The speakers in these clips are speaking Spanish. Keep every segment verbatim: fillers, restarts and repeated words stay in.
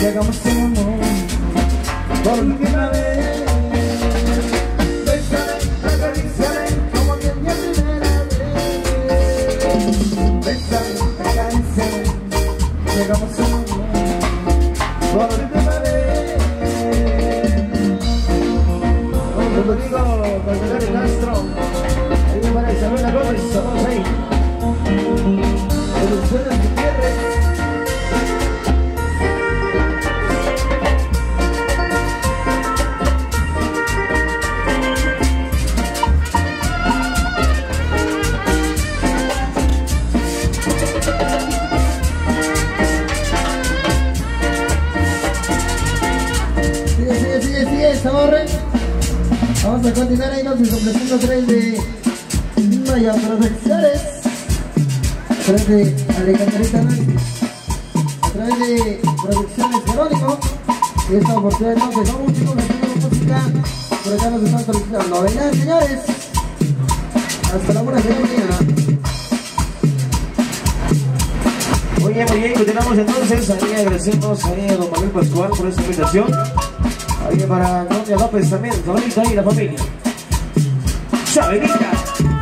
y hagamos el amor por última vez. Bésame, acaríciame como quien mi primera vez. Bésame, acaríciame y hagamos el amor por última vez. Como digo, Cardenal Castro, ahí me van a Isabel Gómez, estamos ahí. Producciones Gutiérrez. Sigue, sigue, sigue, sigue, estamos re. Vamos a continuar ahí, nos completando tres de Maya Producciones. A través de Alejandrita Nández, a través de Producciones Jerónimo. Y esta oportunidad entonces, vamos chicos, haciendo música. Por acá nos están solicitando. Vengan señores, hasta la buena mañana. Muy bien, muy bien, continuamos entonces. Ahí agradecemos ahí a don Manuel Pascual por esta invitación. Ahí para Claudia López también, Sabenita y la familia. Sabenita.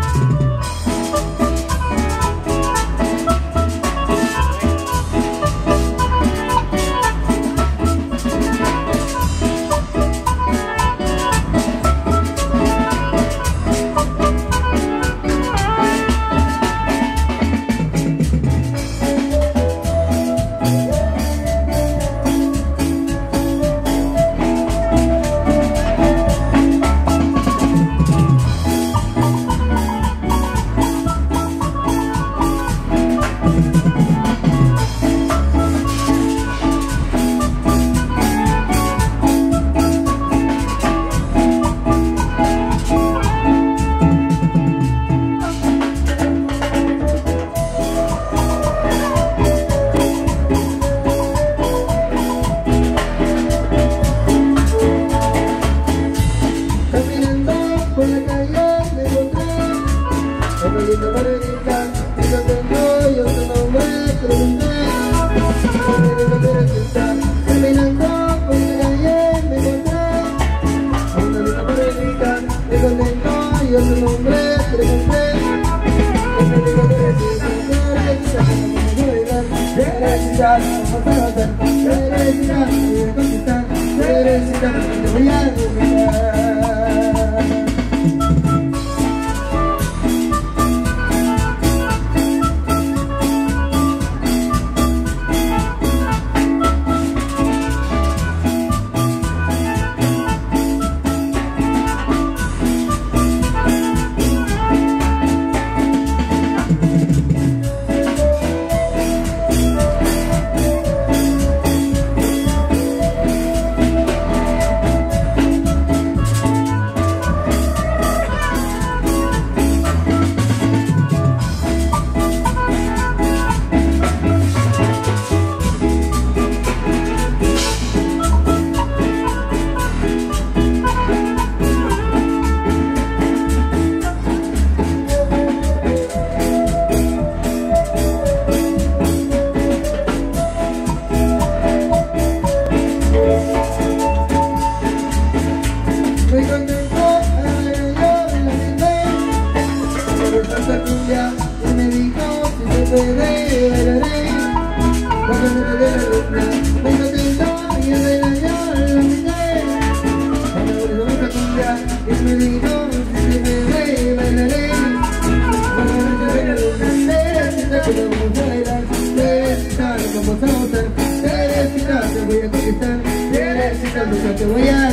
Te voy a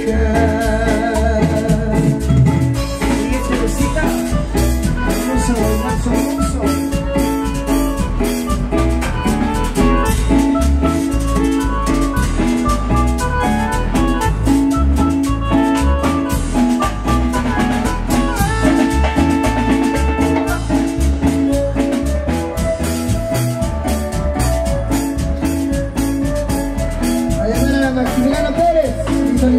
dejar. Y este besita, hermoso, hermoso, hermoso. Maximiliano Pérez y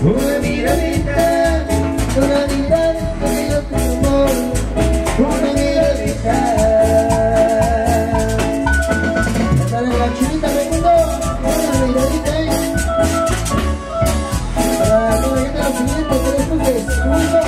Una miradita, una mirada que yo te amor, una miradita. Dale la chinita Raimundo, una miradita. Para que me llegue lo siguiente, que después de segundo.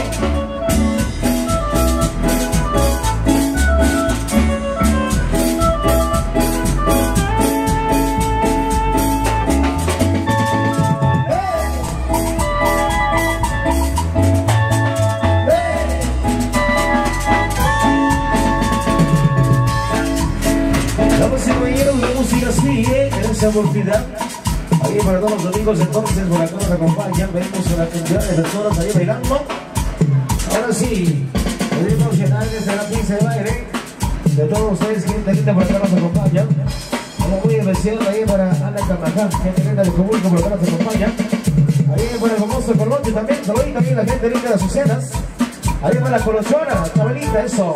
En esa oportunidad, ahí para todos los amigos entonces por acá nos acompañan, vemos una cantidad de personas ahí bailando. Ahora sí, pedimos llenar desde la pista de baile de todos ustedes, gente linda por acá nos acompañan. Algo muy especial ahí para Ana Carvajal, gente linda de público por acá nos acompaña. Ahí para el famoso Colocho también, saludí también la gente linda de sus cenas. Ahí para la colochona, Chabelita, eso.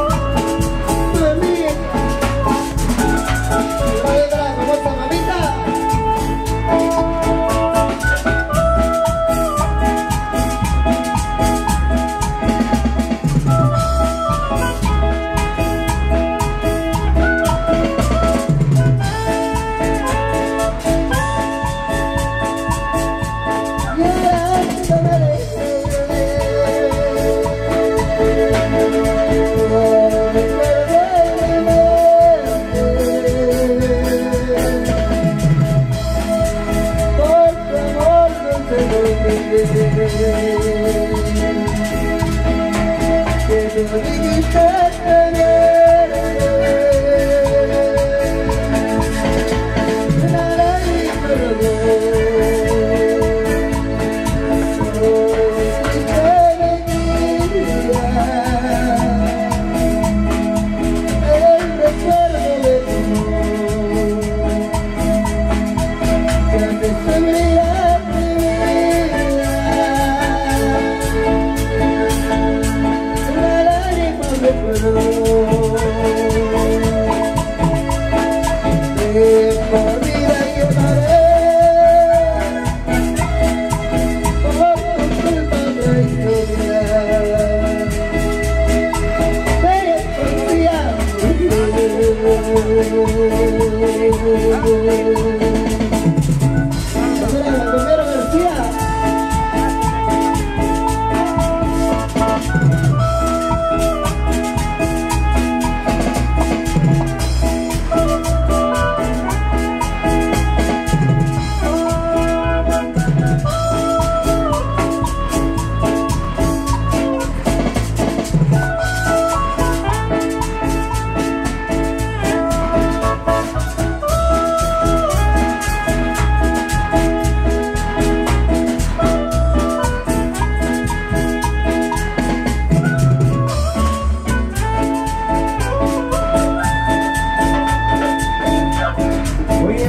Mamita.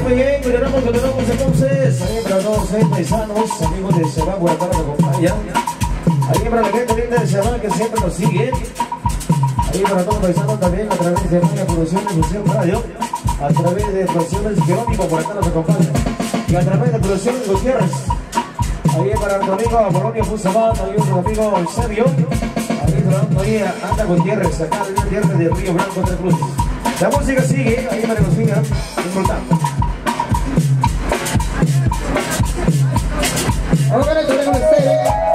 muy bien, continuamos, continuamos entonces. Ahí para todos los paisanos, amigos de Cebá, por acá nos acompañan. Ahí para la gente linda de Cebá que siempre nos sigue. Ahí para todos los paisanos también a través de Maya Producciones, Fusión Radio. A través de Producciones Jerónimo, por acá nos acompañan. Y a través de Producciones Gutiérrez. Ahí para nuestro amigo Apolonio Fusamán, ahí nuestro amigo Sergio. Ahí trabajando ahí Anda Gutiérrez, acá en Gutiérrez de Río Blanco, Tres Cruces. La música sigue, ahí para que nos sigan disfrutando. Ahora con ustedes.